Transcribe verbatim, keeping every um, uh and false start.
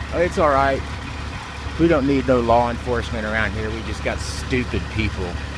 Oh, it's all right. We don't need no law enforcement around here. We just got stupid people.